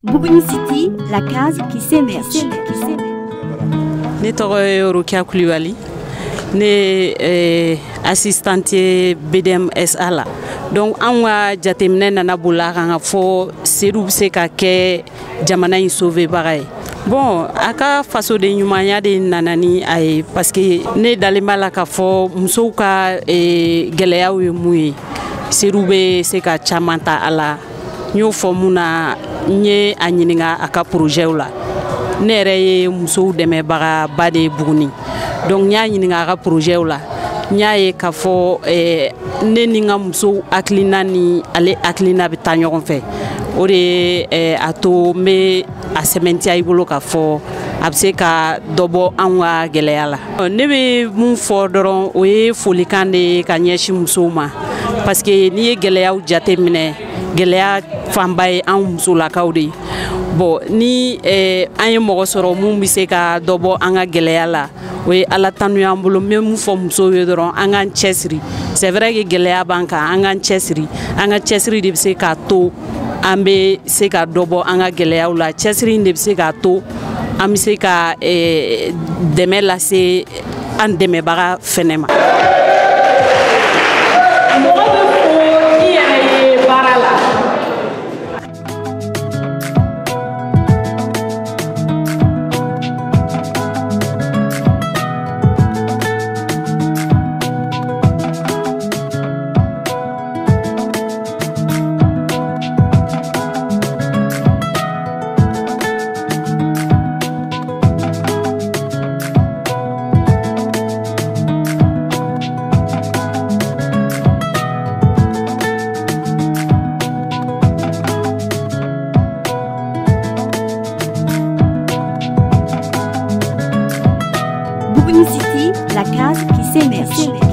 Bougouni City, la case qui s'émerge. Ne tɔgɔ ye Rokia Kulibali, ne ye assistante BDM SA la. Donc an ka jateminɛ nana bola kan ka fɔ seedu bɛ se ka kɛ jamana in sauvebaga ye. Bon, a ka fasoden ɲumanya de nana ni a ye parce que ne dalen b'a la k'a fɔ musow ka gɛlɛyaw ye mun ye. Seedu bɛ se ka caman ta a la. N y'o fɔ mun na n ye a ɲininka a ka projet la. Ne yɛrɛ ye musow dɛmɛbaga ba de ye Buguni. Donc n y'a ɲininka a ka projet la. N y'a ye k'a fɔ ne ni n ka musow hakilina ni ale hakilina bɛ taa ɲɔgɔn fɛ. O de ye a to n bɛ a sɛbɛntiya i bolo k'a fɔ a bɛ se ka dɔ bɔ anw ka gɛlɛya la. Ne bɛ mun fɔ dɔrɔn o ye folikan de ye ka ɲɛsin musow ma. Parce que n'i ye gɛlɛyaw jate minɛ, gɛlɛya fanba ye anw musolakaw de ye. Bon, ni an ye mɔgɔ sɔrɔ mun bɛ se ka dɔ bɔ an ka gɛlɛya la, o ye Ala tanu y'an bolo. N bɛ mun fɔ musow ye dɔrɔn an k'an cɛsiri. C'est vrai que gɛlɛya b'an kan, an k'an cɛsiri. An ka cɛsiri de bɛ se k'a to an bɛ se ka dɔ bɔ an ka gɛlɛyaw la. Cɛsiri in de bɛ se k'a to an bɛ se ka dɛmɛ lase an dɛmɛbaga fɛnɛ ma. Bougouni City, la case qui s'émerge.